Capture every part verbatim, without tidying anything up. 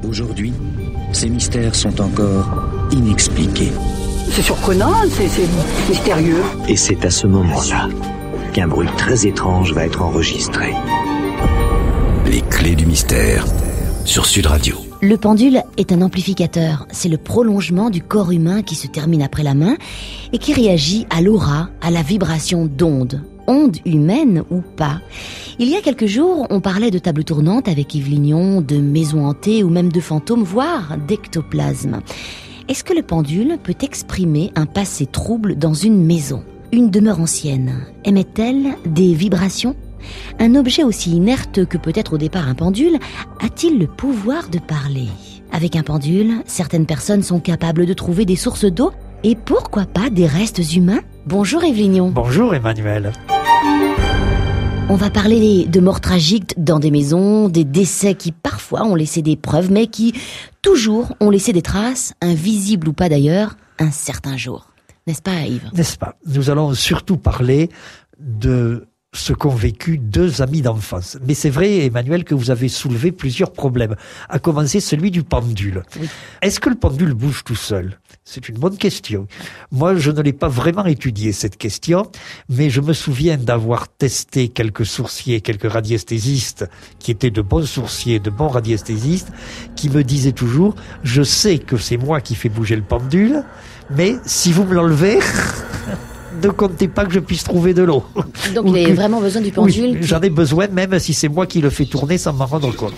Aujourd'hui, ces mystères sont encore inexpliqués. C'est surprenant, c'est, c'est mystérieux. Et c'est à ce moment-là qu'un bruit très étrange va être enregistré. Les clés du mystère sur Sud Radio. Le pendule est un amplificateur. C'est le prolongement du corps humain qui se termine après la main et qui réagit à l'aura, à la vibration d'ondes. Ondes humaines ou pas. Il y a quelques jours, on parlait de table tournante avec Yves Lignon, de maisons hantées ou même de fantômes, voire d'ectoplasme. Est-ce que le pendule peut exprimer un passé trouble dans une maison ? Une demeure ancienne, émet-elle des vibrations ? Un objet aussi inerte que peut-être au départ un pendule a-t-il le pouvoir de parler ? Avec un pendule, certaines personnes sont capables de trouver des sources d'eau et pourquoi pas des restes humains ? Bonjour Yves Lignon. Bonjour Emmanuel. On va parler de morts tragiques dans des maisons, des décès qui parfois ont laissé des preuves mais qui toujours ont laissé des traces, invisibles ou pas d'ailleurs, un certain jour. N'est-ce pas Yves ? N'est-ce pas ? Nous allons surtout parler de ce qu'ont vécu deux amis d'enfance. Mais c'est vrai, Emmanuel, que vous avez soulevé plusieurs problèmes, à commencer celui du pendule. Oui. Est-ce que le pendule bouge tout seul ? C'est une bonne question. Moi, je ne l'ai pas vraiment étudié, cette question, mais je me souviens d'avoir testé quelques sourciers, quelques radiesthésistes, qui étaient de bons sourciers, de bons radiesthésistes, qui me disaient toujours, je sais que c'est moi qui fais bouger le pendule, mais si vous me l'enlevez... ne comptez pas que je puisse trouver de l'eau. Donc il a que... vraiment besoin du pendule. Oui, j'en ai besoin même si c'est moi qui le fais tourner sans m'en rendre compte.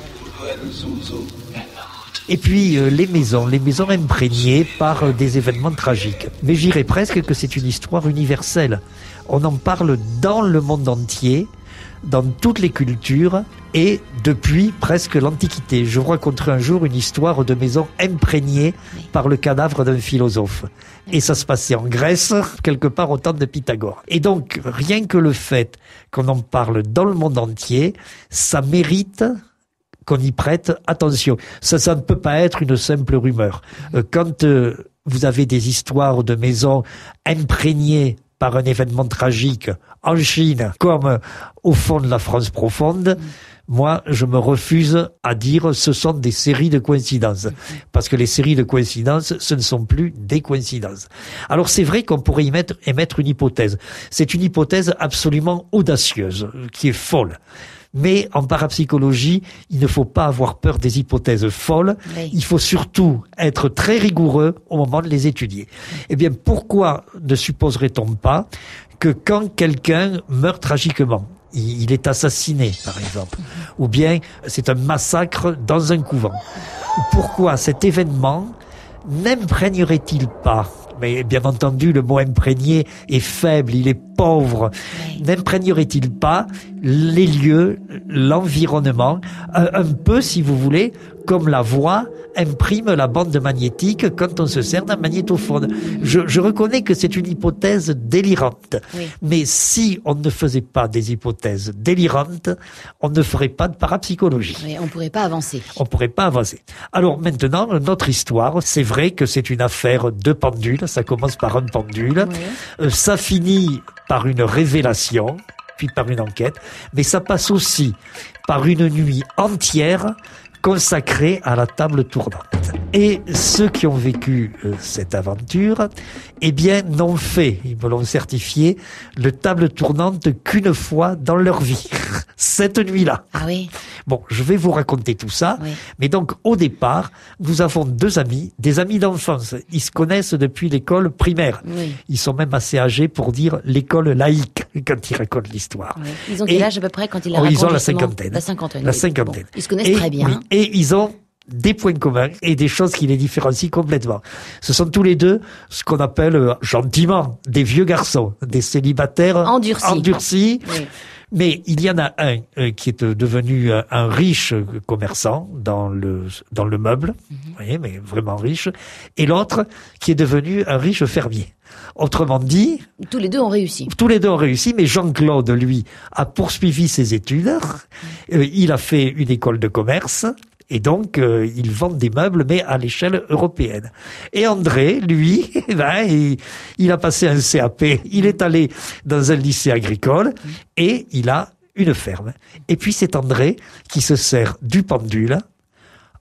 Et puis euh, les maisons, les maisons imprégnées par euh, des événements tragiques. Mais j'irais presque que c'est une histoire universelle. On en parle dans le monde entier, dans toutes les cultures et depuis presque l'Antiquité. Je vous raconterai un jour une histoire de maison imprégnée par le cadavre d'un philosophe. Et ça se passait en Grèce, quelque part au temps de Pythagore. Et donc, rien que le fait qu'on en parle dans le monde entier, ça mérite qu'on y prête attention. Ça, ça ne peut pas être une simple rumeur. Quand euh, vous avez des histoires de maisons imprégnées par un événement tragique en Chine, comme au fond de la France profonde, moi, je me refuse à dire ce sont des séries de coïncidences. Parce que les séries de coïncidences, ce ne sont plus des coïncidences. Alors c'est vrai qu'on pourrait y mettre, émettre une hypothèse. C'est une hypothèse absolument audacieuse, qui est folle. Mais en parapsychologie, il ne faut pas avoir peur des hypothèses folles. Oui. Il faut surtout être très rigoureux au moment de les étudier. Eh bien, pourquoi ne supposerait-on pas que quand quelqu'un meurt tragiquement, il est assassiné, par exemple, ou bien c'est un massacre dans un couvent, pourquoi cet événement n'imprégnerait-il pas ? Mais bien entendu, le mot imprégné est faible, il est pauvre. Oui. N'imprégnerait-il pas les lieux, l'environnement, un, un peu, si vous voulez, comme la voix imprime la bande magnétique quand on se sert d'un magnétophone. Je, je reconnais que c'est une hypothèse délirante. Oui. Mais si on ne faisait pas des hypothèses délirantes, on ne ferait pas de parapsychologie. Oui, on ne pourrait pas avancer. On ne pourrait pas avancer. Alors maintenant, notre histoire, c'est vrai que c'est une affaire de pendule. Ça commence par un pendule. Oui. Euh, ça finit par une révélation, puis par une enquête. Mais ça passe aussi par une nuit entière consacré à la table tournante. Et ceux qui ont vécu euh, cette aventure, eh bien, n'ont fait, ils me l'ont certifié, le table tournante qu'une fois dans leur vie. Cette nuit-là. Ah oui. Bon, je vais vous raconter tout ça. Oui. Mais donc, au départ, nous avons deux amis, des amis d'enfance. Ils se connaissent depuis l'école primaire. Oui. Ils sont même assez âgés pour dire l'école laïque quand ils racontent l'histoire. Oui. Ils ont quel âge à peu près quand ils la oh, racontent? Ils ont la cinquantaine. La cinquantaine. La oui. cinquantaine. Bon, ils se connaissent et, très bien. Oui, et ils ont des points communs et des choses qui les différencient complètement. Ce sont tous les deux ce qu'on appelle euh, gentiment des vieux garçons, des célibataires endurcis. endurcis. Oui. Mais il y en a un euh, qui est devenu un, un riche commerçant dans le dans le meuble, mm-hmm. vous voyez, mais vraiment riche, et l'autre qui est devenu un riche fermier. Autrement dit, tous les deux ont réussi. Tous les deux ont réussi, mais Jean-Claude, lui, a poursuivi ses études. Mm-hmm. Euh, il a fait une école de commerce. Et donc, euh, ils vendent des meubles, mais à l'échelle européenne. Et André, lui, ben, il, il a passé un C A P. Il est allé dans un lycée agricole et il a une ferme. Et puis, c'est André qui se sert du pendule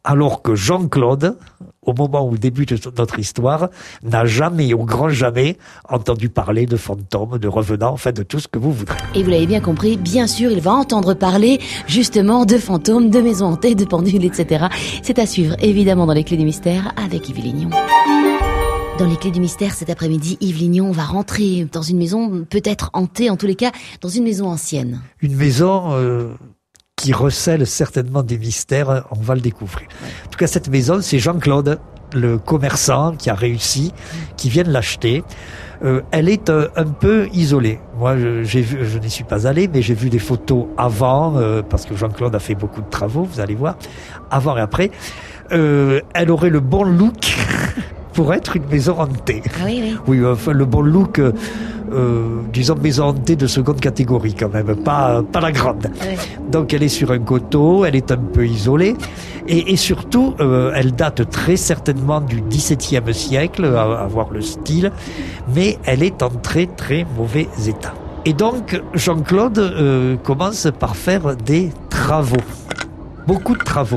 Alors que Jean-Claude, au moment où débute notre histoire, n'a jamais, au grand jamais, entendu parler de fantômes, de revenants, enfin de tout ce que vous voudrez. Et vous l'avez bien compris, bien sûr, il va entendre parler justement de fantômes, de maisons hantées, de pendules, et cetera. C'est à suivre, évidemment, dans les Clés du Mystère avec Yves Lignon. Dans les Clés du Mystère, cet après-midi, Yves Lignon va rentrer dans une maison peut-être hantée, en tous les cas, dans une maison ancienne. Une maison euh, qui recèle certainement des mystères, on va le découvrir. Ouais. En tout cas, cette maison, c'est Jean-Claude, le commerçant qui a réussi, qui vient de l'acheter. Euh, elle est euh, un peu isolée. Moi, je, j'ai vu, je n'y suis pas allé, mais j'ai vu des photos avant, euh, parce que Jean-Claude a fait beaucoup de travaux, vous allez voir, avant et après. Euh, elle aurait le bon look pour être une maison hantée. Ah oui, oui. Oui, enfin, le bon look, euh, euh, disons maison hantée de seconde catégorie quand même, pas, pas la grande. Oui. Donc elle est sur un coteau, elle est un peu isolée, et, et surtout, euh, elle date très certainement du dix-septième siècle, à, à voir le style, mais elle est en très très mauvais état. Et donc, Jean-Claude euh, commence par faire des travaux. Beaucoup de travaux.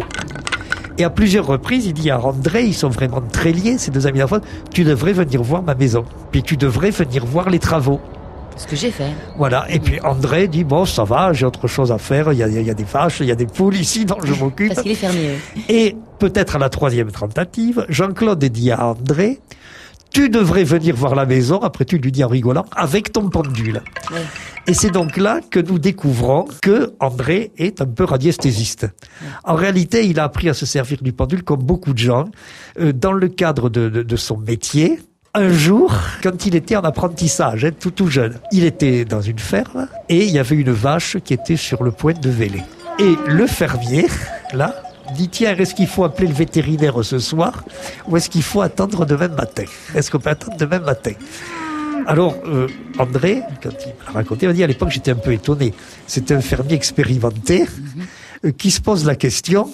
Et à plusieurs reprises, il dit à André, ils sont vraiment très liés, ces deux amis d'enfance, tu devrais venir voir ma maison. Puis tu devrais venir voir les travaux. Ce que j'ai fait. Voilà. Et puis André dit, bon, ça va, j'ai autre chose à faire. Il y a, il y a des vaches, il y a des poules ici dont je m'occupe. Parce qu'il est fermier. Et peut-être à la troisième tentative, Jean-Claude dit à André, tu devrais venir voir la maison, après tu lui dis en rigolant, avec ton pendule. Oui. Et c'est donc là que nous découvrons que André est un peu radiesthésiste. Oui. En réalité, il a appris à se servir du pendule comme beaucoup de gens, euh, dans le cadre de, de, de son métier. Un jour, quand il était en apprentissage, hein, tout tout jeune, il était dans une ferme et il y avait une vache qui était sur le point de véler. Et le fermier, là, dit, tiens, est-ce qu'il faut appeler le vétérinaire ce soir ou est-ce qu'il faut attendre demain matin? Est-ce qu'on peut attendre demain matin? Alors, euh, André, quand il m'a raconté, il m'a dit, à l'époque, j'étais un peu étonné. C'était un fermier expérimenté euh, qui se pose la question.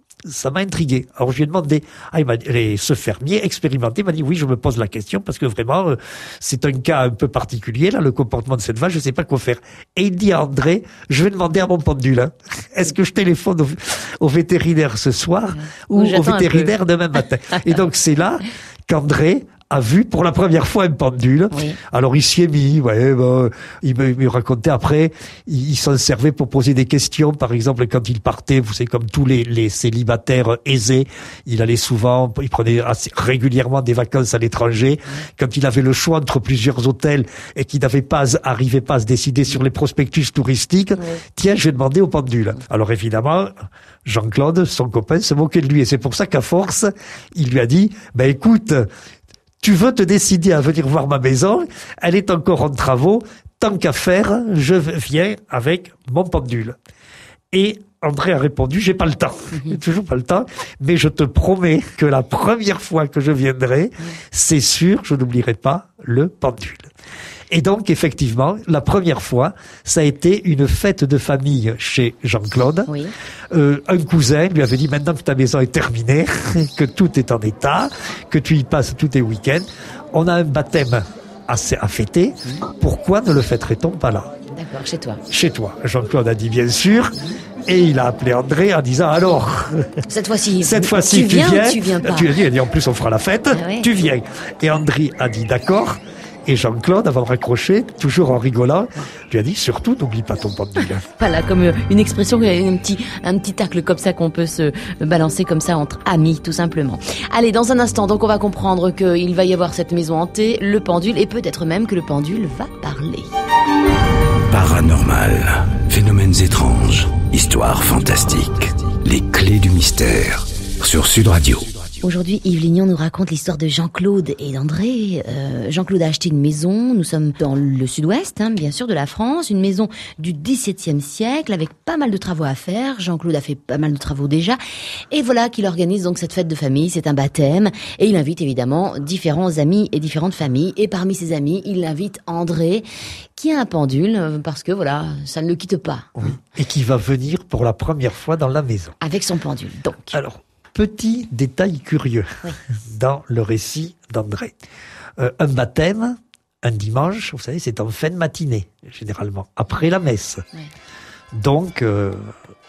Ça m'a intrigué. Alors, je lui ai demandé, ah, il m'a dit, ce fermier expérimenté m'a dit, oui, je me pose la question parce que vraiment, euh, c'est un cas un peu particulier, là, le comportement de cette vache, je sais pas quoi faire. Et il dit à André, je vais demander à mon pendule, hein, est-ce que je téléphone au, au vétérinaire ce soir ou au vétérinaire demain matin? Et donc, c'est là qu'André a vu pour la première fois un pendule. Oui. Alors il s'y est mis, ouais, bah, il me, me racontait après, il, il s'en servait pour poser des questions. Par exemple, quand il partait, vous savez, comme tous les, les célibataires aisés, il allait souvent, il prenait assez régulièrement des vacances à l'étranger. Oui. Quand il avait le choix entre plusieurs hôtels et qu'il n'avait pas, arrivait pas à se décider sur les prospectus touristiques, oui. Tiens, je vais demander au pendule. Alors évidemment, Jean-Claude, son copain, se moquait de lui. Et c'est pour ça qu'à force, il lui a dit, ben écoute, tu veux te décider à venir voir ma maison, elle est encore en travaux, tant qu'à faire, je viens avec mon pendule. Et André a répondu, j'ai pas le temps, j'ai toujours pas le temps, mais je te promets que la première fois que je viendrai, c'est sûr, je n'oublierai pas le pendule. Et donc, effectivement, la première fois, ça a été une fête de famille chez Jean-Claude. Oui. Euh, un cousin lui avait dit, maintenant que ta maison est terminée, que tout est en état, que tu y passes tous tes week-ends, on a un baptême à, à fêter, pourquoi ne le fêterait-on pas là? D'accord, chez toi. Chez toi. Jean-Claude a dit, bien sûr. Et il a appelé André en disant, alors, cette fois-ci, cette fois-ci, tu, tu viens, viens, tu viens pas. Tu as dit, il a dit, en plus, on fera la fête, ah ouais. Tu viens. Et André a dit, d'accord. Et Jean-Claude, avant de raccrocher, toujours en rigolant, lui a dit, surtout, n'oublie pas ton pendule. Voilà, comme une expression, un petit, un petit tacle comme ça qu'on peut se balancer comme ça entre amis, tout simplement. Allez, dans un instant, donc on va comprendre qu'il va y avoir cette maison hantée, le pendule, et peut-être même que le pendule va parler. Paranormal, phénomènes étranges, histoires fantastiques, les clés du mystère, sur Sud Radio. Aujourd'hui, Yves Lignon nous raconte l'histoire de Jean-Claude et d'André. Euh, Jean-Claude a acheté une maison, nous sommes dans le sud-ouest, hein, bien sûr, de la France, une maison du dix-septième siècle avec pas mal de travaux à faire. Jean-Claude a fait pas mal de travaux déjà. Et voilà qu'il organise donc cette fête de famille, c'est un baptême. Et il invite évidemment différents amis et différentes familles. Et parmi ses amis, il invite André, qui a un pendule, parce que voilà, ça ne le quitte pas. Oui. Et qui va venir pour la première fois dans la maison. Avec son pendule, donc. Alors, petit détail curieux oui. dans le récit d'André. Euh, un baptême, un dimanche, vous savez, c'est en fin de matinée, généralement, après la messe. Oui. Donc, euh,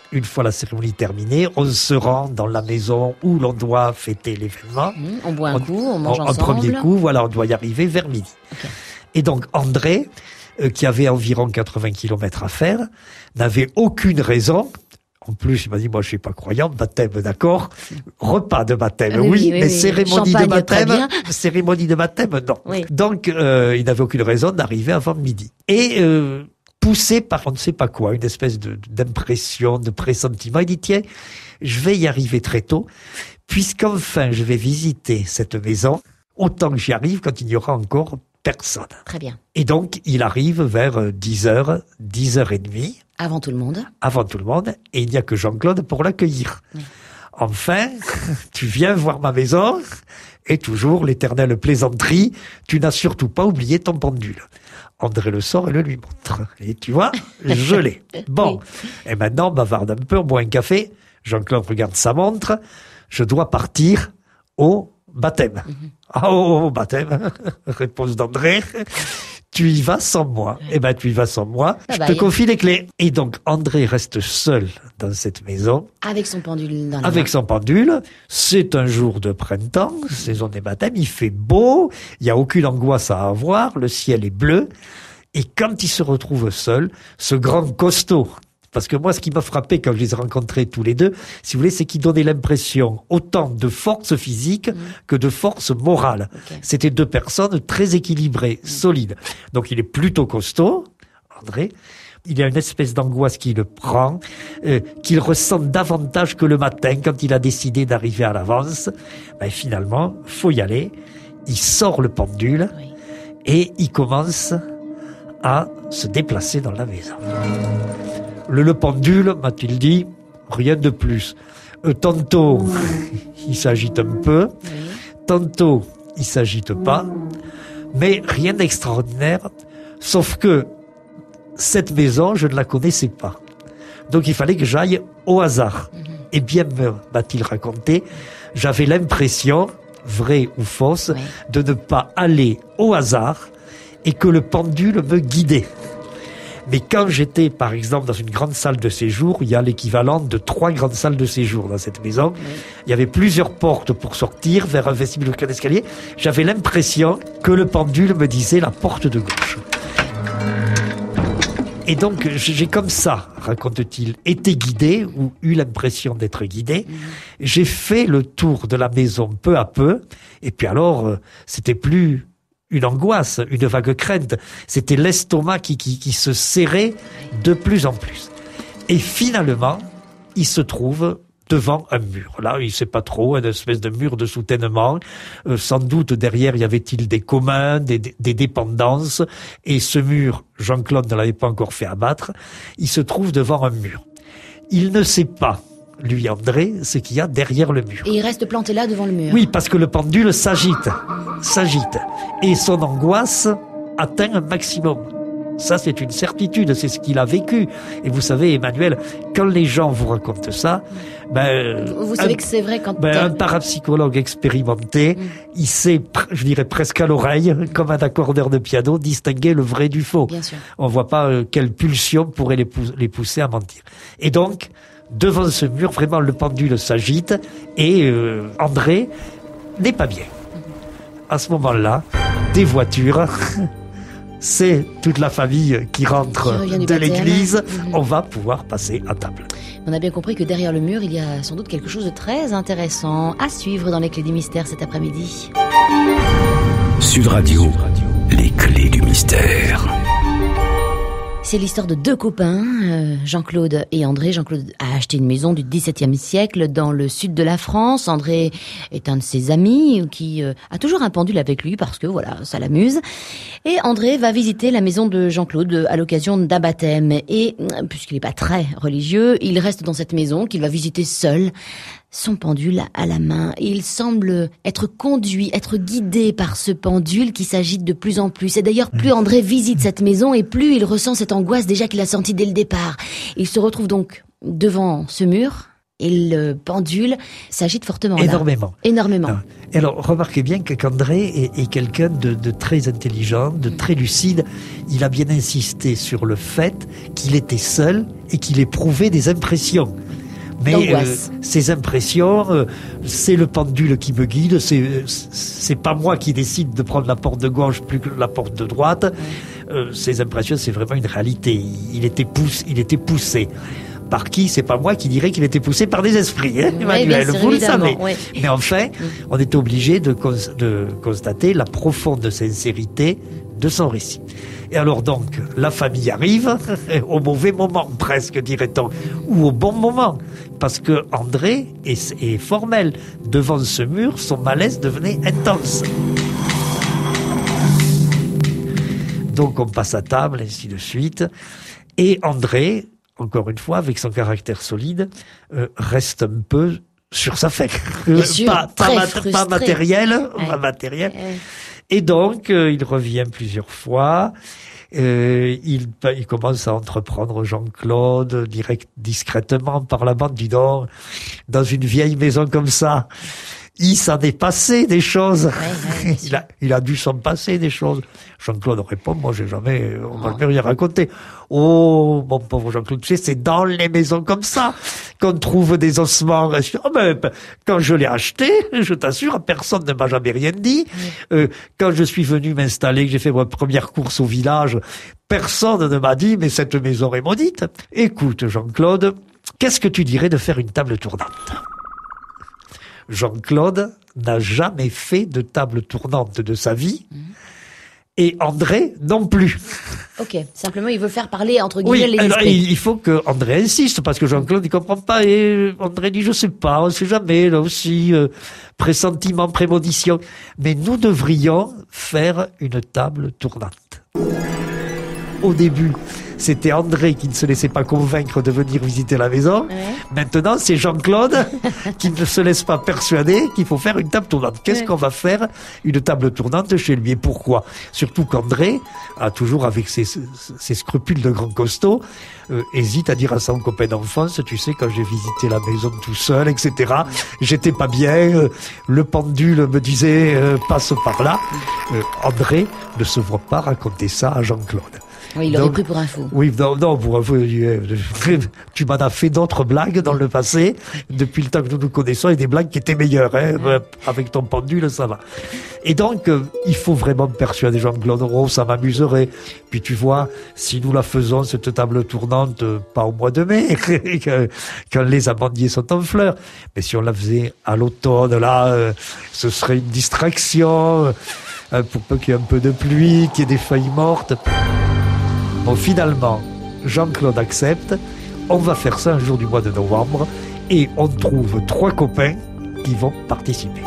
une fois la cérémonie terminée, on se rend dans la maison où l'on doit fêter l'événement. Mmh, on boit un on, coup, on mange on, ensemble. Un premier coup, voilà, on doit y arriver vers midi. Okay. Et donc André, euh, qui avait environ quatre-vingts kilomètres à faire, n'avait aucune raison. En plus, il m'a dit, moi, je suis pas croyant, baptême, d'accord. Repas de baptême, oui, oui, oui mais oui, cérémonie de baptême, cérémonie de baptême, non. Oui. Donc, euh, il n'avait aucune raison d'arriver avant midi. Et, euh, poussé par on ne sait pas quoi, une espèce de, d'impression, de pressentiment, il dit, tiens, je vais y arriver très tôt, puisqu'enfin, je vais visiter cette maison, autant que j'y arrive quand il n'y aura encore personne. Très bien. Et donc, il arrive vers dix heures, dix heures trente. Avant tout le monde. Avant tout le monde. Et il n'y a que Jean-Claude pour l'accueillir. Oui. Enfin, tu viens voir ma maison. Et toujours l'éternelle plaisanterie. Tu n'as surtout pas oublié ton pendule. André le sort et le lui montre. Et tu vois, je l'ai. Bon. Oui. Et maintenant, on bavarde un peu, on boit un café. Jean-Claude regarde sa montre. Je dois partir au baptême. Mm-hmm. Ah, oh, oh, baptême. Réponse d'André. Tu y vas sans moi. Oui. Eh ben, tu y vas sans moi. Ah, je bah, te confie les clés. Et donc, André reste seul dans cette maison. Avec son pendule dans la Avec main. son pendule. C'est un jour de printemps, saison des baptêmes. Il fait beau. Il n'y a aucune angoisse à avoir. Le ciel est bleu. Et quand il se retrouve seul, ce grand costaud, parce que moi, ce qui m'a frappé quand je les ai rencontrés tous les deux, si vous voulez, c'est qu'ils donnaient l'impression autant de force physique mmh. que de force morale. Okay. C'était deux personnes très équilibrées, mmh. solides. Donc, il est plutôt costaud, André. Il y a une espèce d'angoisse qui le prend, euh, qu'il ressent davantage que le matin quand il a décidé d'arriver à l'avance. Ben, finalement, faut y aller. Il sort le pendule oui. et il commence à se déplacer dans la maison. Le, le pendule, m'a-t-il dit, rien de plus. Euh, tantôt, il s'agite un peu. Oui. Tantôt, il s'agite pas. Mais rien d'extraordinaire. Sauf que cette maison, je ne la connaissais pas. Donc, il fallait que j'aille au hasard. Mm-hmm. Et bien me m'a-t-il raconté, j'avais l'impression, vraie ou fausse, oui. de ne pas aller au hasard et que le pendule me guidait. Mais quand j'étais, par exemple, dans une grande salle de séjour, il y a l'équivalent de trois grandes salles de séjour dans cette maison. Oui. Il y avait plusieurs portes pour sortir vers un vestibule d'escalier. J'avais l'impression que le pendule me disait la porte de gauche. Et donc, j'ai comme ça, raconte-t-il, été guidé, ou eu l'impression d'être guidé. Mmh. J'ai fait le tour de la maison peu à peu. Et puis alors, c'était plus une angoisse, une vague crainte. C'était l'estomac qui, qui, qui se serrait de plus en plus. Et finalement, il se trouve devant un mur. Là, il ne sait pas trop, une espèce de mur de soutènement. Euh, sans doute, derrière, y avait-il des communs, des, des dépendances. Et ce mur, Jean-Claude ne l'avait pas encore fait abattre. Il se trouve devant un mur. Il ne sait pas, lui, André, ce qu'il y a derrière le mur. Et il reste planté là, devant le mur. Oui, parce que le pendule s'agite, s'agite. Et son angoisse atteint un maximum. Ça, c'est une certitude, c'est ce qu'il a vécu. Et vous savez, Emmanuel, quand les gens vous racontent ça, ben, vous savez un, que c'est vrai quand ben, un parapsychologue expérimenté, mm. il sait, je dirais presque à l'oreille, comme un accordeur de piano, distinguer le vrai du faux. Bien sûr. On voit pas euh, quelle pulsion pourrait les, pou- les pousser à mentir. Et donc, devant ce mur, vraiment, le pendule s'agite et euh, André n'est pas bien. À ce moment-là, des voitures... C'est toute la famille qui rentre qui de l'église. Mmh. On va pouvoir passer à table. On a bien compris que derrière le mur, il y a sans doute quelque chose de très intéressant à suivre dans les Clés du Mystère cet après-midi. Sud Radio, les Clés du Mystère. C'est l'histoire de deux copains, euh, Jean-Claude et André. Jean-Claude a acheté une maison du dix-septième siècle dans le sud de la France. André est un de ses amis qui euh, a toujours un pendule avec lui parce que voilà, ça l'amuse. Et André va visiter la maison de Jean-Claude à l'occasion d'un baptême. Et puisqu'il n'est pas très religieux, il reste dans cette maison qu'il va visiter seul. Son pendule à la main. Et il semble être conduit, être guidé par ce pendule qui s'agite de plus en plus. Et d'ailleurs, plus André visite cette maison et plus il ressent cette angoisse déjà qu'il a sentie dès le départ. Il se retrouve donc devant ce mur et le pendule s'agite fortement. Là. Énormément. Énormément. Non. Et alors, remarquez bien que qu'André est, est quelqu'un de, de très intelligent, de très lucide. Il a bien insisté sur le fait qu'il était seul et qu'il éprouvait des impressions. Mais euh, ces impressions, euh, c'est le pendule qui me guide, c'est c'est pas moi qui décide de prendre la porte de gauche plus que la porte de droite. Euh, ces impressions, c'est vraiment une réalité. Il était poussé, il était poussé. Par qui? C'est pas moi qui dirais qu'il était poussé par des esprits, hein, Emmanuel, oui, vous le savez. Oui. Mais enfin, on est obligé de, cons de constater la profonde sincérité de son récit. Et alors donc, la famille arrive au mauvais moment, presque, dirait-on, ou au bon moment, parce que André est, est formel. Devant ce mur, son malaise devenait intense. Donc on passe à table, ainsi de suite, et André, encore une fois, avec son caractère solide, euh, reste un peu sur sa faim. Bien sûr, pas, très pas, frustré. pas matériel, Ouais. pas matériel. Ouais. Et donc, euh, il revient plusieurs fois. Euh, il, il commence à entreprendre Jean-Claude direct, discrètement par la bande. Dis donc, dans une vieille maison comme ça, il s'en est passé des choses. Ouais, ouais, il, a, il a dû s'en passer des choses. Jean-Claude répond, moi j'ai jamais, on m'a jamais rien raconté. Oh, mon pauvre Jean-Claude, tu sais, c'est dans les maisons comme ça qu'on trouve des ossements. Oh, mais, quand je l'ai acheté, je t'assure, personne ne m'a jamais rien dit. Oui. Euh, quand je suis venu m'installer, que j'ai fait ma première course au village, personne ne m'a dit, mais cette maison est maudite. Écoute, Jean-Claude, qu'est-ce que tu dirais de faire une table tournante? Jean-Claude n'a jamais fait de table tournante de sa vie. Mmh. Et André non plus. Ok, simplement il veut faire parler entre guillemets oui, les alors, esprits. Il faut que André insiste parce que Jean-Claude ne comprend pas et André dit je sais pas, on sait jamais là aussi euh, pressentiment, prémonition. Mais nous devrions faire une table tournante. Au début, c'était André qui ne se laissait pas convaincre de venir visiter la maison. Ouais. Maintenant, c'est Jean-Claude qui ne se laisse pas persuader qu'il faut faire une table tournante. Qu'est-ce ouais. qu'on va faire une table tournante chez lui? Et pourquoi? Surtout qu'André a toujours, avec ses, ses scrupules de grand costaud, euh, hésite à dire à son copain d'enfance, tu sais, quand j'ai visité la maison tout seul, et cetera, j'étais pas bien, euh, le pendule me disait, euh, passe par là. Euh, André ne se voit pas raconter ça à Jean-Claude. Oui, il l'aurait pris pour un fou. Oui, non, non, pour un fou. Tu m'en as fait d'autres blagues dans le passé, depuis le temps que nous nous connaissons, et des blagues qui étaient meilleures, hein. Ouais. Avec ton pendule, ça va. Et donc, euh, il faut vraiment persuader Jean-Claude, oh, ça m'amuserait. Puis tu vois, si nous la faisons, cette table tournante, euh, pas au mois de mai, quand les amandiers sont en fleurs, mais si on la faisait à l'automne, là, euh, ce serait une distraction, euh, pour peu qu'il y ait un peu de pluie, qu'il y ait des feuilles mortes. Bon, finalement, Jean-Claude accepte. On va faire ça un jour du mois de novembre et on trouve trois copains qui vont participer.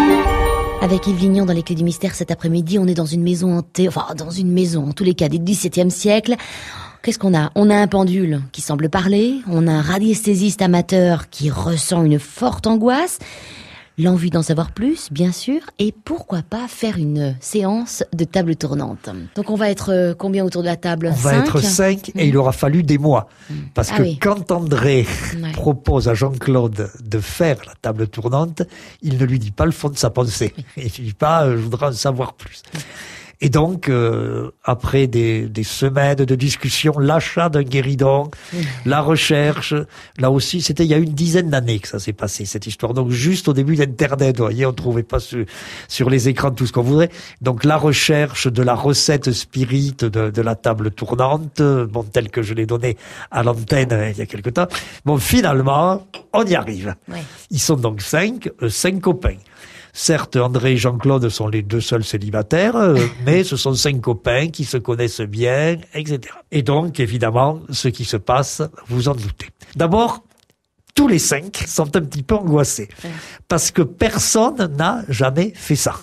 Avec Yves Lignon dans les Clés du Mystère cet après-midi, on est dans une maison hantée, enfin dans une maison en tous les cas du dix-septième siècle. Qu'est-ce qu'on a? On a un pendule qui semble parler, on a un radiesthésiste amateur qui ressent une forte angoisse, l'envie d'en savoir plus, bien sûr, et pourquoi pas faire une séance de table tournante. Donc on va être combien autour de la table? On cinq va être cinq et mmh. il aura fallu des mois. Mmh. Parce ah que oui. quand André ouais. propose à Jean-Claude de faire la table tournante, il ne lui dit pas le fond de sa pensée. Oui. Il ne dit pas euh, « je voudrais en savoir plus mmh. ». Et donc, euh, après des, des semaines de discussion, l'achat d'un guéridon, mmh. la recherche, là aussi, c'était il y a une dizaine d'années que ça s'est passé, cette histoire. Donc, juste au début d'Internet, vous voyez, on ne trouvait pas sur, sur les écrans tout ce qu'on voudrait. Donc, la recherche de la recette spirit de, de la table tournante, bon, telle que je l'ai donnée à l'antenne euh, il y a quelque temps. Bon, finalement, on y arrive. Ouais. Ils sont donc cinq, euh, cinq copains. Certes, André et Jean-Claude sont les deux seuls célibataires, euh, mais ce sont cinq copains qui se connaissent bien, et cetera. Et donc, évidemment, ce qui se passe, vous en doutez. D'abord, tous les cinq sont un petit peu angoissés, parce que personne n'a jamais fait ça.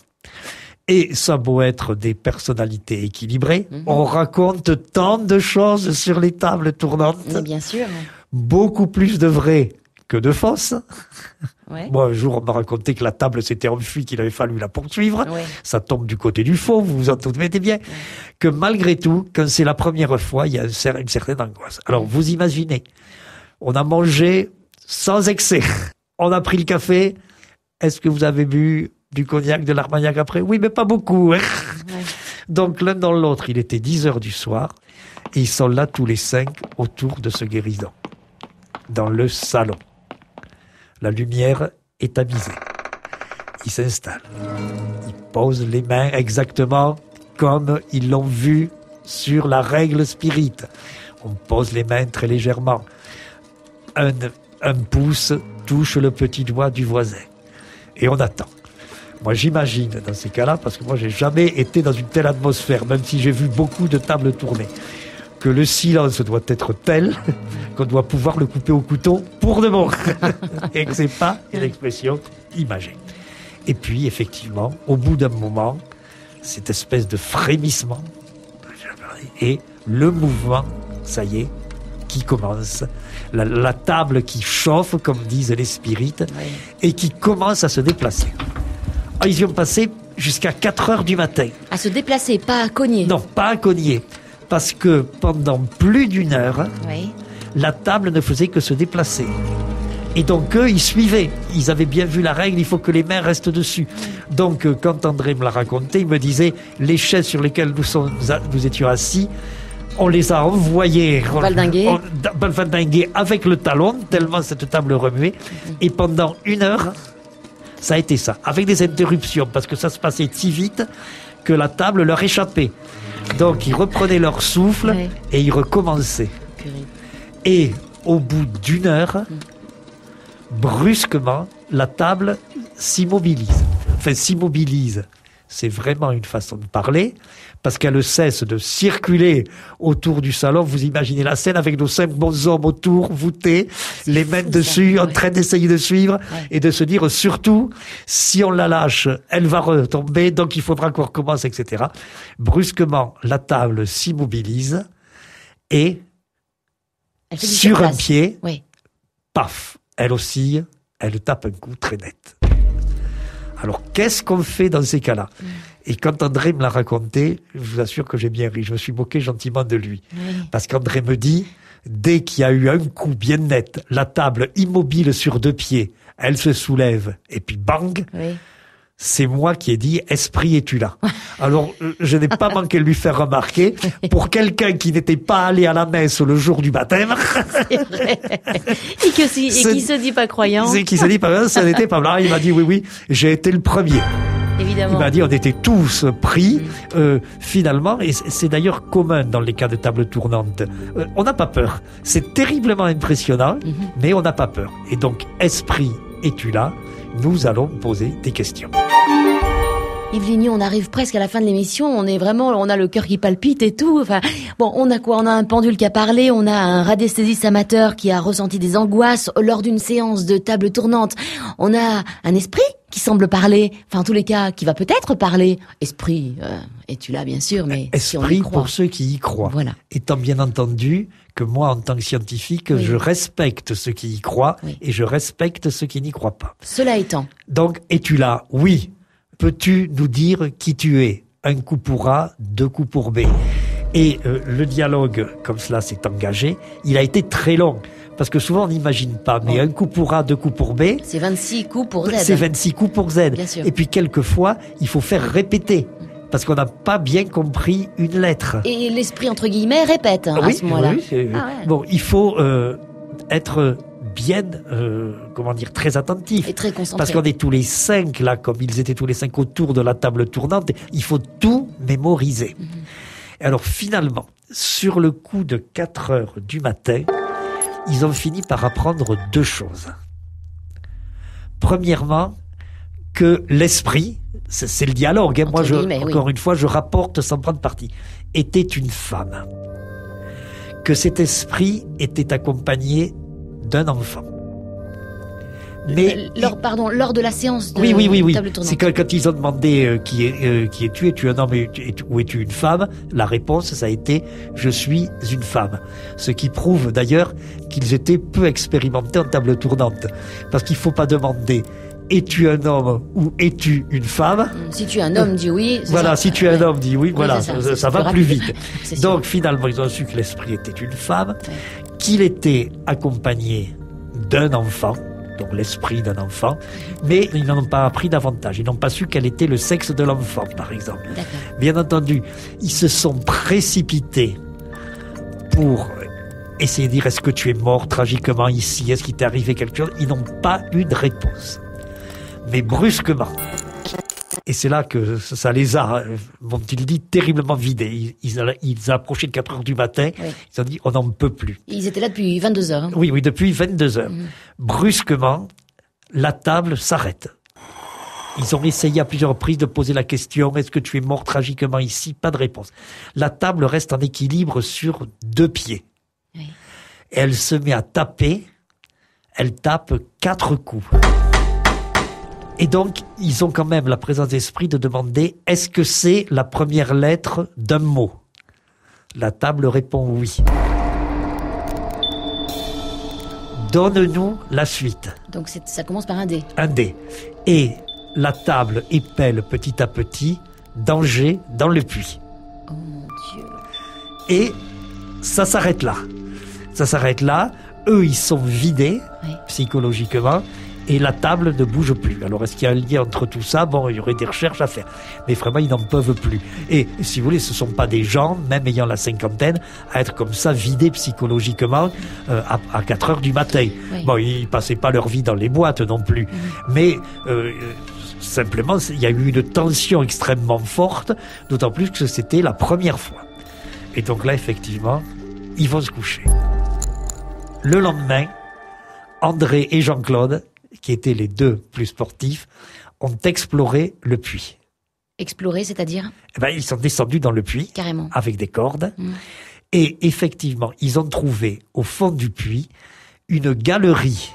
Et ça doit être des personnalités équilibrées. Mmh. On raconte tant de choses sur les tables tournantes. Mais bien sûr. Beaucoup plus de vrai que de fausses. Ouais. Moi, un jour, on m'a raconté que la table s'était enfuie, qu'il avait fallu la poursuivre. Ouais. Ça tombe du côté du faux, vous vous en doutez bien. Ouais. Que malgré tout, quand c'est la première fois, il y a une certaine angoisse. Alors, vous imaginez, on a mangé sans excès. On a pris le café. Est-ce que vous avez bu du cognac, de l'armagnac après? Oui, mais pas beaucoup. Hein. Ouais. Donc, l'un dans l'autre, il était dix heures du soir. Et ils sont là tous les cinq autour de ce guéridon. Dans le salon. La lumière est tamisée. Ils s'installent. Ils posent les mains exactement comme ils l'ont vu sur la règle spirit. On pose les mains très légèrement. Un, un pouce touche le petit doigt du voisin. Et on attend. Moi, j'imagine dans ces cas-là, parce que moi, j'ai jamais été dans une telle atmosphère, même si j'ai vu beaucoup de tables tournées, que le silence doit être tel qu'on doit pouvoir le couper au couteau pour de bon. Et que c'est pas une expression imagée. Et puis, effectivement, au bout d'un moment, cette espèce de frémissement et le mouvement, ça y est, qui commence. La, la table qui chauffe, comme disent les spirites, oui. Et qui commence à se déplacer. Ah, ils y ont passé jusqu'à quatre heures du matin. À se déplacer, pas à cogner. Non, pas à cogner. Parce que pendant plus d'une heure, oui. La table ne faisait que se déplacer. Et donc, eux, ils suivaient. Ils avaient bien vu la règle, il faut que les mains restent dessus. Donc, quand André me l'a raconté, il me disait, les chaises sur lesquelles nous, sommes, nous étions assis, on les a envoyées valdinguer. valdinguer avec le talon, tellement cette table remuait. Et pendant une heure, ça a été ça, avec des interruptions, parce que ça se passait si vite que la table leur échappait. Donc, ils reprenaient leur souffle oui. Et ils recommençaient. Et au bout d'une heure, brusquement, la table s'immobilise. Enfin, s'immobilise. C'est vraiment une façon de parler, parce qu'elle cesse de circuler autour du salon. Vous imaginez la scène avec nos cinq bons hommes autour, voûtés, c'est les mains dessus, ça, en ouais. train d'essayer de suivre, ouais. Et de se dire, surtout, si on la lâche, elle va retomber, donc il faudra qu'on recommence, et cetera. Brusquement, la table s'immobilise, et sur un pied, oui. Paf, elle oscille, elle tape un coup très net. Alors, qu'est-ce qu'on fait dans ces cas-là? mmh. Et quand André me l'a raconté, je vous assure que j'ai bien ri. Je me suis moqué gentiment de lui. Oui. Parce qu'André me dit, dès qu'il y a eu un coup bien net, la table immobile sur deux pieds, elle se soulève, et puis bang, oui. C'est moi qui ai dit, esprit, es-tu là? Alors, je n'ai pas manqué de lui faire remarquer, pour quelqu'un qui n'était pas allé à la messe le jour du baptême. C'est vrai. Et, que si, et qui se dit pas croyant. Et qui se dit pas croyant, ça n'était pas là. Il m'a dit, oui, oui, j'ai été le premier. Évidemment. Il m'a dit, on était tous pris, mmh. euh, finalement, et c'est d'ailleurs commun dans les cas de table tournante. Euh, on n'a pas peur. C'est terriblement impressionnant, mmh. Mais on n'a pas peur. Et donc, esprit, es-tu là? Nous allons poser des questions. Yves Lignon, on arrive presque à la fin de l'émission, on est vraiment, on a le cœur qui palpite et tout. Enfin, bon, on a quoi? On a un pendule qui a parlé, on a un radiesthésiste amateur qui a ressenti des angoisses lors d'une séance de table tournante. On a un esprit qui semble parler, enfin en tous les cas, qui va peut-être parler. Esprit, euh, es-tu là bien sûr, mais esprit si on y croit. Pour ceux qui y croient. Voilà. Étant bien entendu que moi, en tant que scientifique, oui. Je respecte ceux qui y croient, oui. Et je respecte ceux qui n'y croient pas. Cela étant. Donc, es-tu là? Oui. Peux-tu nous dire qui tu es? Un coup pour A, deux coups pour B. Et euh, le dialogue, comme cela s'est engagé, il a été très long. Parce que souvent on n'imagine pas, mais oh. Un coup pour A, deux coups pour B. C'est vingt-six coups pour Z. C'est vingt-six coups pour Z. Bien sûr. Et puis quelquefois, il faut faire répéter. Parce qu'on n'a pas bien compris une lettre. Et l'esprit, entre guillemets, répète hein, oui, à ce moment-là. Oui, c'est... Ah ouais. Bon, il faut euh, être bien, euh, comment dire, très attentif. Et très concentré. Parce qu'on est tous les cinq, là, comme ils étaient tous les cinq autour de la table tournante, il faut tout mémoriser. Mm-hmm. Alors finalement, sur le coup de quatre heures du matin, ils ont fini par apprendre deux choses. Premièrement, que l'esprit, c'est, c'est le dialogue, hein, moi je, guillemets, encore oui. Une fois, je rapporte sans prendre parti, était une femme. Que cet esprit était accompagné d'un enfant. Mais lors, il... pardon, lors de la séance de oui, oui, oui, oui. table tournante. C'est quand, quand ils ont demandé euh, qui, est, euh, qui es-tu, es-tu un homme ou es-tu une femme? La réponse, ça a été je suis une femme. Ce qui prouve d'ailleurs qu'ils étaient peu expérimentés en table tournante. Parce qu'il ne faut pas demander es-tu un homme ou es-tu une femme? Si tu es un homme, dis oui. Voilà, ça. si tu es un homme, dis oui, oui voilà, ça, ça, ça va plus plus vite. Donc sûr. Finalement, ils ont su que l'esprit était une femme, ouais. Qu'il était accompagné d'un enfant, donc l'esprit d'un enfant, mais ils n'en ont pas appris davantage. Ils n'ont pas su quel était le sexe de l'enfant, par exemple. D'accord. Bien entendu, ils se sont précipités pour essayer de dire est-ce que tu es mort tragiquement ici, est-ce qu'il t'est arrivé quelque chose. Ils n'ont pas eu de réponse. Mais brusquement, et c'est là que ça les a, m'ont-ils dit, terriblement vidés. Ils, ils, ils approchaient de quatre heures du matin, oui. Ils ont dit on n'en peut plus. Ils étaient là depuis vingt-deux heures. Hein. Oui, oui, depuis vingt-deux heures. Mmh. Brusquement, la table s'arrête. Ils ont essayé à plusieurs reprises de poser la question, est-ce que tu es mort tragiquement ici? Pas de réponse. La table reste en équilibre sur deux pieds. Oui. Et elle se met à taper, elle tape quatre coups. Et donc, ils ont quand même la présence d'esprit de demander, est-ce que c'est la première lettre d'un mot? La table répond oui. Donne-nous la suite. Donc c'est, ça commence par un D. Un D. Et la table épelle petit à petit, danger dans le puits. Oh mon Dieu. Et ça s'arrête là. Ça s'arrête là. Eux, ils sont vidés, oui. Psychologiquement. Et la table ne bouge plus. Alors, est-ce qu'il y a un lien entre tout ça? Bon, il y aurait des recherches à faire. Mais vraiment, ils n'en peuvent plus. Et, si vous voulez, ce ne sont pas des gens, même ayant la cinquantaine, à être comme ça, vidés psychologiquement euh, à, à quatre heures du matin. Oui. Bon, ils ne passaient pas leur vie dans les boîtes non plus. Mmh. Mais, euh, simplement, il y a eu une tension extrêmement forte, d'autant plus que c'était la première fois. Et donc là, effectivement, ils vont se coucher. Le lendemain, André et Jean-Claude, qui étaient les deux plus sportifs, ont exploré le puits. Explorer, c'est-à-dire? Eh ben, ils sont descendus dans le puits, carrément, avec des cordes, mmh. Et effectivement, ils ont trouvé au fond du puits une galerie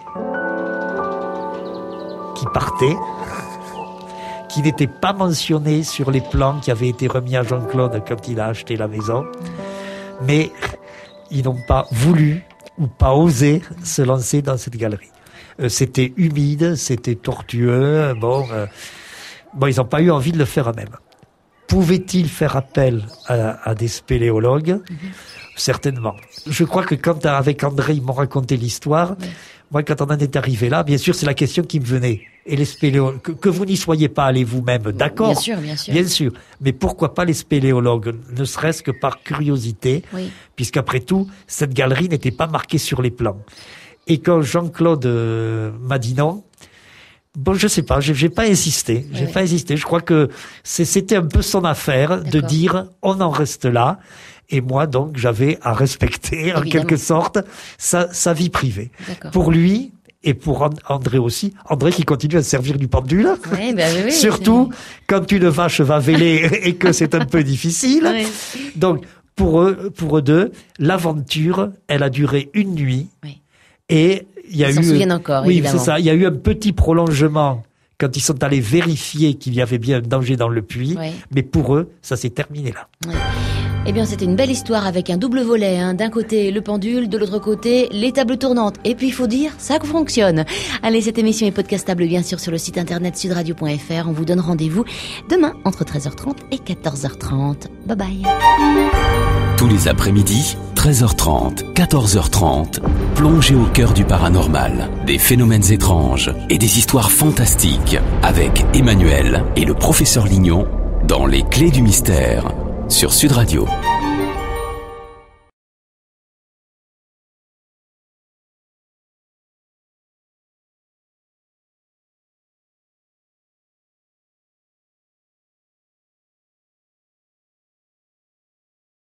qui partait, qui n'était pas mentionnée sur les plans qui avaient été remis à Jean-Claude quand il a acheté la maison, mmh. Mais ils n'ont pas voulu ou pas osé se lancer dans cette galerie. Euh, c'était humide, c'était tortueux, bon, euh, bon, ils n'ont pas eu envie de le faire eux-mêmes. Pouvaient-ils faire appel à, à des spéléologues? Mm-hmm. Certainement. Je crois que quand, avec André, ils m'ont raconté l'histoire, oui. Moi, quand on en est arrivé là, bien sûr, c'est la question qui me venait. Et les spéléologues, que, que vous n'y soyez pas allés vous-même, d'accord? Bien sûr, bien sûr. Bien sûr. Mais pourquoi pas les spéléologues? Ne serait-ce que par curiosité, oui. Puisqu'après tout, cette galerie n'était pas marquée sur les plans. Et quand Jean-Claude euh, m'a dit non, bon, je sais pas, j'ai, j'ai pas insisté, j'ai oui. pas insisté. Je crois que c'est, c'était un peu son affaire. D'accord. De dire, on en reste là. Et moi, donc, j'avais à respecter, évidemment, en quelque sorte, sa, sa vie privée. D'accord. Pour lui, et pour André aussi, André qui continue à se servir du pendule. Oui, ben oui, oui, surtout quand une vache va véler et que c'est un peu difficile. Oui. Donc, pour eux, pour eux deux, l'aventure, elle a duré une nuit. Oui. Et il y a ils eu, s'en souviennent encore, oui, évidemment. c'est ça. Il y a eu un petit prolongement quand ils sont allés vérifier qu'il y avait bien un danger dans le puits. Oui. Mais pour eux, ça s'est terminé là. Oui. Eh bien, c'était une belle histoire avec un double volet. Hein. D'un côté, le pendule, de l'autre côté, les tables tournantes. Et puis, il faut dire, ça fonctionne. Allez, cette émission est podcastable, bien sûr, sur le site internet sud radio point f r. On vous donne rendez-vous demain entre treize heures trente et quatorze heures trente. Bye bye. Tous les après-midi, treize heures trente, quatorze heures trente, plongez au cœur du paranormal, des phénomènes étranges et des histoires fantastiques avec Emmanuel et le professeur Lignon dans Les Clés du Mystère sur Sud Radio.